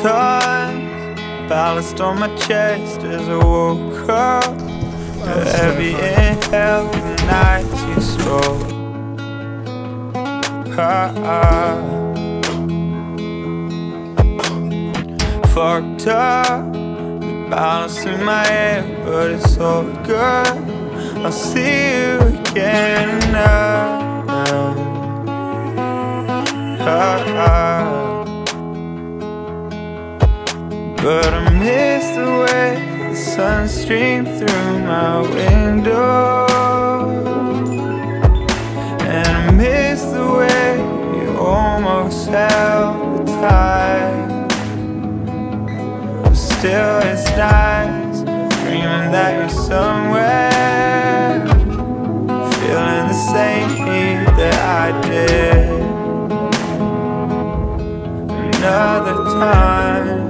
tons, ballast on my chest as I woke up. Every inhale from the nights you spoke. Fucked up, the balance in my head, but it's all good. I'll see you again tonight. But I miss the way the sun streamed through my window, and I miss the way you almost held the tide. But still it's nice, dreaming that you're somewhere, feeling the same heat that I did. Another time,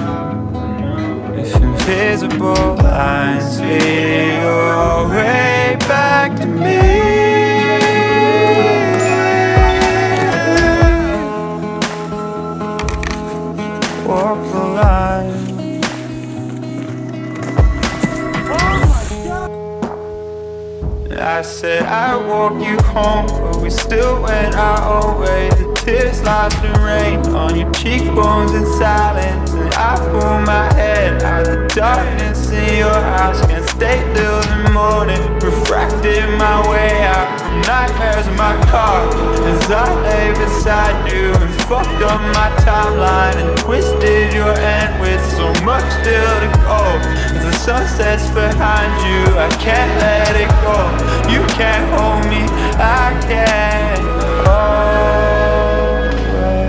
if invisible lines lead your way back to me, walk the line. I said I'd walk you home, but we still went our own way. The tears lost in rain on your cheekbones in silence, and I pull my head out of the darkness in your house. Can't stay till the morning, refracted my way out from nightmares in my car as I lay beside you and fucked up my timeline and twisted your end with so much still to go. As the sun sets behind you, I can't let it go. You can't hold me, I can't hold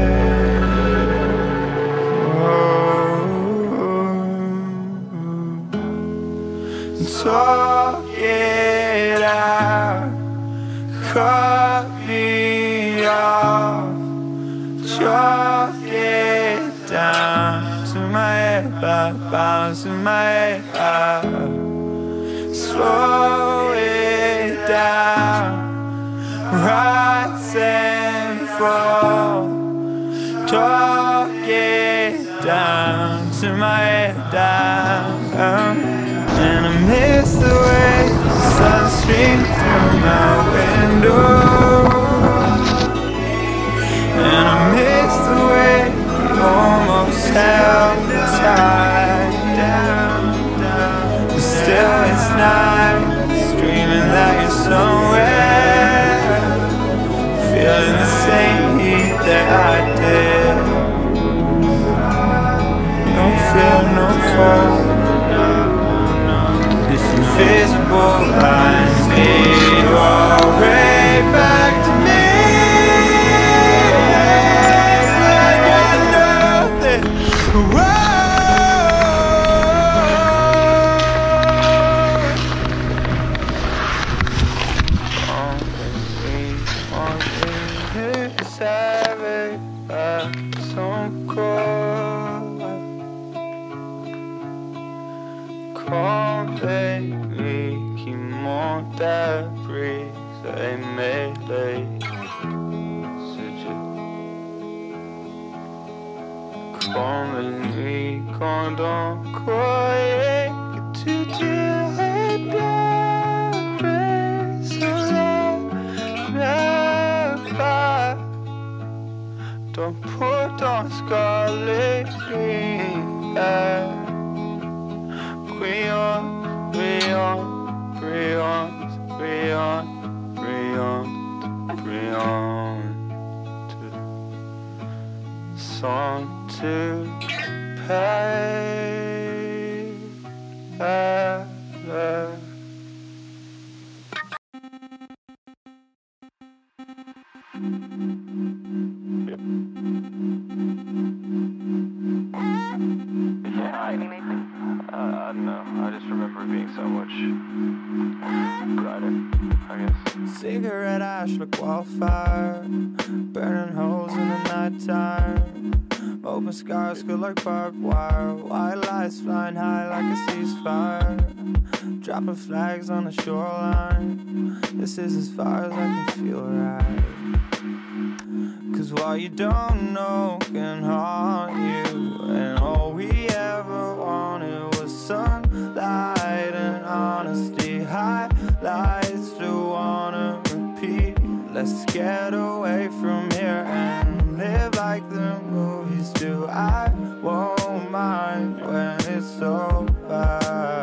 it. Talk it out, cut me off, chalk it down to my head, balance in my head. Slow it down, rise and fall, talk it down to my head down. And I miss the way the sun streamed through my window, and I miss the way you almost held the tide. But still it's nice, dreaming that you're somewhere, feeling the same heat that I did. No fear, no fall. Invisible lines lead your way back to me. I got nothing. Whoa. Savage, some cold. Come baby, qui monte à brise et mêlée. Comme une nuit quand on croyait que tout irait bien, mais cela n'est pas. Ton pourtant scarlet green eyes. Brillante, brillante, brillante, brillante, brillante, brillante. Sans te perdre. Cigarette ash like wildfire, burning holes in the nighttime. Open scars could like barbed wire, white lights flying high like a ceasefire. Dropping flags on the shoreline, this is as far as I can feel right. Cause what you don't know can haunt you, and all we ever wanted was sunlight and honesty. Highlights to wanna repeat. Let's get away from here and live like the movies do. I won't mind when it's over.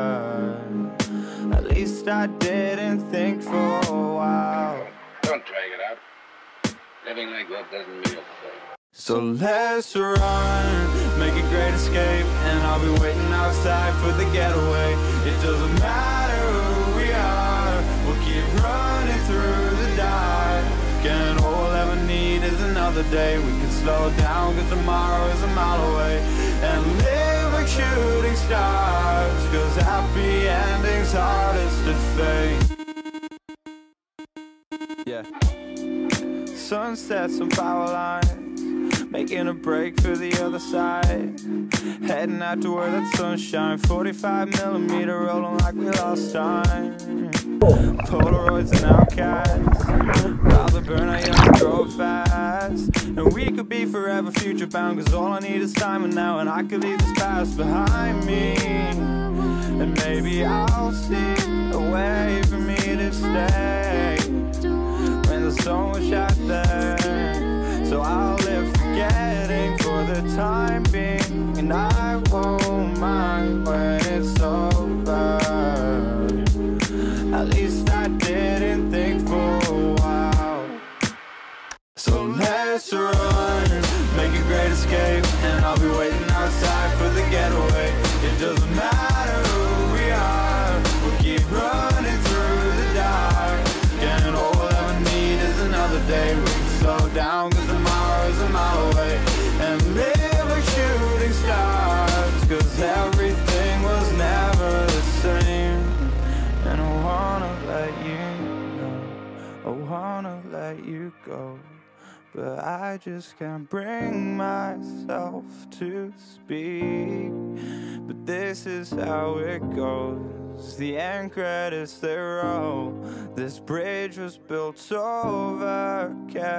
At least I didn't think for a while. Don't drag it out. Living like that doesn't mean a thing. So let's run, make a great escape, and I'll be waiting outside for the getaway. It doesn't matter who we are, we'll keep running through the dark. And all we'll ever need is another day. We can slow down cause tomorrow is a mile away, and live like shooting stars, cause happy endings hardest to fake. Yeah. Sunsets and power lines, making a break for the other side. Heading out to where that sunshine, 45mm rolling like we lost time. Polaroids and outcasts, rather burn our young, grow fast. And we could be forever future bound, cause all I need is time and now. And I could leave this past behind me, and maybe I'll see a way for me to stay when the sun was shot there. So I'll live forgetting for the time being, and I won't mind when it's over. At least I didn't think for a while. So let's run, make a great escape, and I'll be waiting outside for the getaway. It doesn't matter who we are, we'll keep running through the dark. And all we'll ever need is another day. We can slow down cause tomorrow is a mile away, and live like shooting stars, cause everything was never the same. And I wanna let you know, I wanna let you go, but I just can't bring myself to speak. But this is how it goes, the end credits they roll. This bridge was built over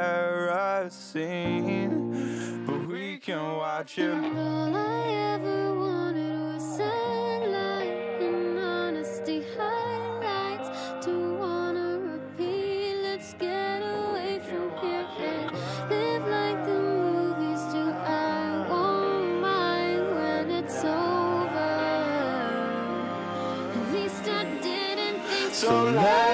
kerosene, but we can watch it. All I ever wanted was sunlight and honesty. Highlights to wanna repeat. Let's get away from here and live like the movies do. I won't mind when it's over. At least I didn't think So let's